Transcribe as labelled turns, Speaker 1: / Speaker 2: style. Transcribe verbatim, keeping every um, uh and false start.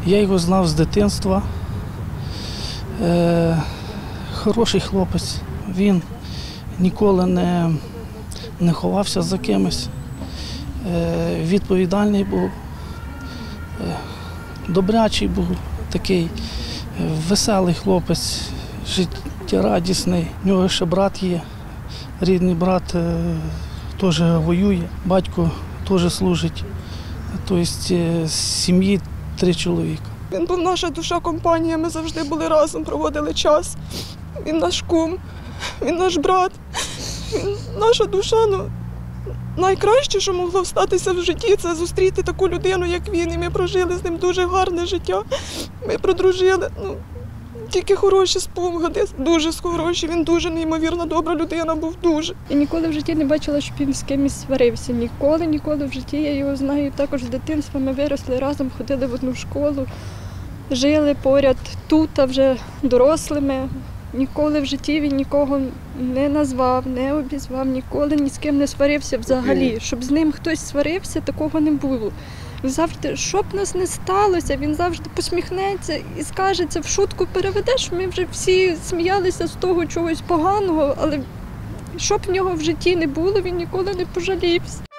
Speaker 1: Я його знав з дитинства. Е, хороший хлопець. Він ніколи не, не ховався за кимось. Е, відповідальний був, е, добрячий був такий, е, веселий хлопець, життєрадісний. У нього ще брат є, рідний брат е, теж воює, батько теж служить. Тобто з сім'ї три чоловіка.
Speaker 2: Він був наша душа, компанія, ми завжди були разом, проводили час. Він наш кум, він наш брат, він наша душа. Ну, найкраще, що могло статися в житті, це зустріти таку людину, як він. І ми прожили з ним дуже гарне життя. Ми продружили. Ну, тільки хороші спогади, дуже хороші. Він дуже неймовірно добра людина був, дуже.
Speaker 3: Я ніколи в житті не бачила, щоб він з кимось сварився. Ніколи, ніколи в житті. Я його знаю також з дитинства. Ми виросли разом, ходили в одну школу, жили поряд тут, а вже дорослими. Ніколи в житті він нікого не назвав, не обізвав, ніколи ні з ким не сварився взагалі. Щоб з ним хтось сварився, такого не було. Він завжди, що б нас не сталося, він завжди посміхнеться і скаже, це в шутку переведеш. Ми вже всі сміялися з того чогось поганого, але що б в нього в житті не було, він ніколи не пожалівся.